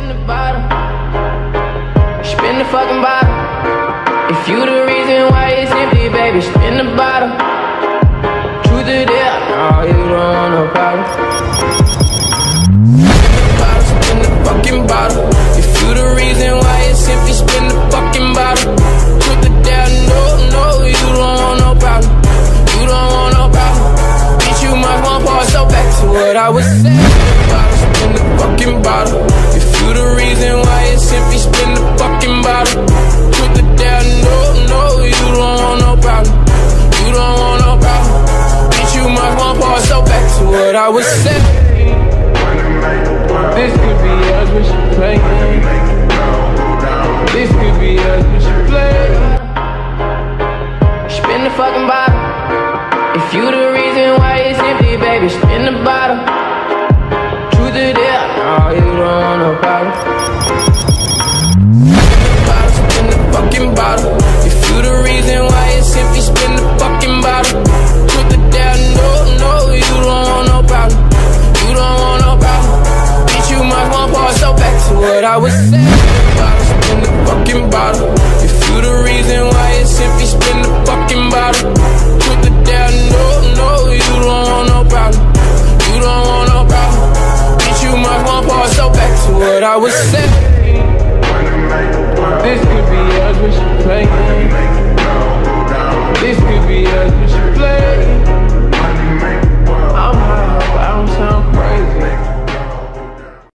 the bottle. Spin the fucking bottle. If you the reason why it's empty, baby, spin the bottle. Truth or dare, no, you don't want no problem. Spin the fucking bottle. If you the reason why it's empty, spin the fucking bottle. Truth or dare, no, no, you don't want no problem. You don't want no problem. Bitch, you must want pause. So back to what I was saying. Spin the fucking bottle. If you the reason why it's empty, spin the fucking bottle. Truth or dare, no, no, you don't want no problem. You don't want no problem. Bitch, you must want pause. So back to what I was saying. This could be us, we should play. This could be us, we should play. Spin the fucking bottle. If you the reason why it's empty, baby, spin the bottle. Truth or dare, no, you don't want no problem.